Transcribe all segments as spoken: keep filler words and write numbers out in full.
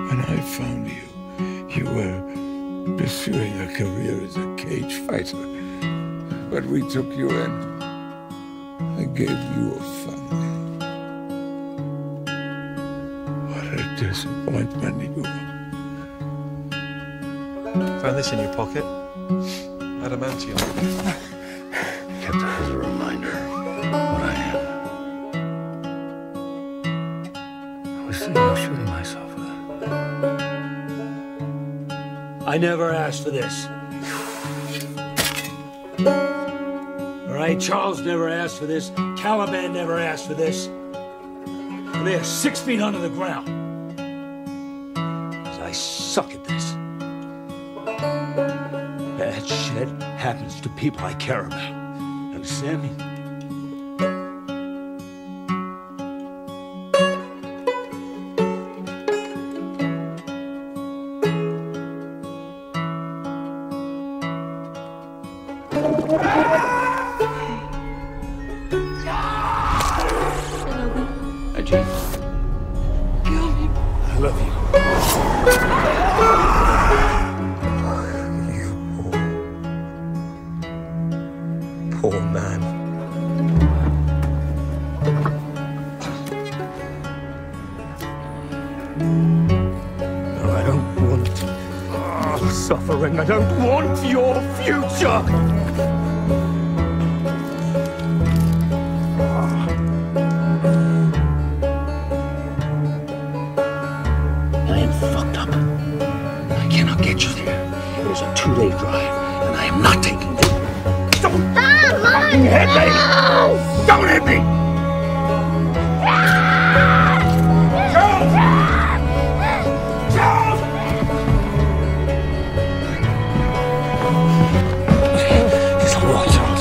When I found you, you were pursuing a career as a cage fighter. But we took you in. I gave you a family. What a disappointment you are. Found this in your pocket. Adamantium. Kept it as a reminder of what I am. I was thinking of shooting myself with it. I never asked for this. All right, Charles never asked for this. Caliban never asked for this. And they are six feet under the ground. 'Cause I suck at this. Bad shit happens to people I care about. Understand me? Ajay, kill me. I love you. You poor, poor man. No, I don't want oh, suffering. I don't want your future. Fucked up. I cannot get you there. It is a two-day drive, and I am not taking it. Don't fucking hit me! Don't hit me! Charles! Charles! It's all right, Charles.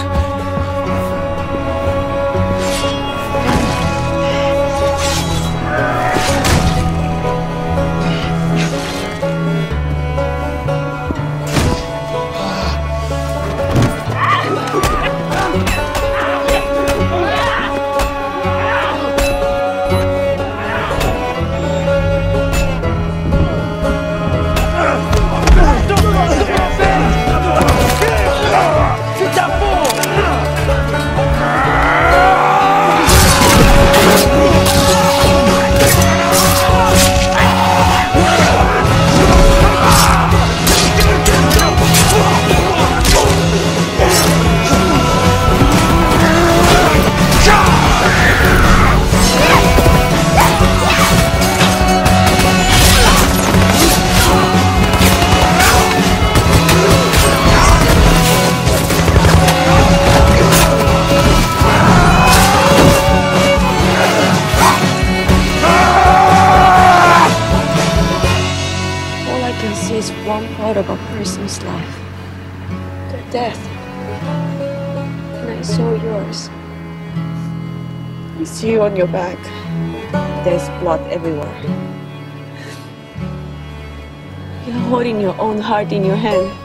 Is one part of a person's life, their death, and I saw yours. I see you on your back. There's blood everywhere. You're holding your own heart in your hand.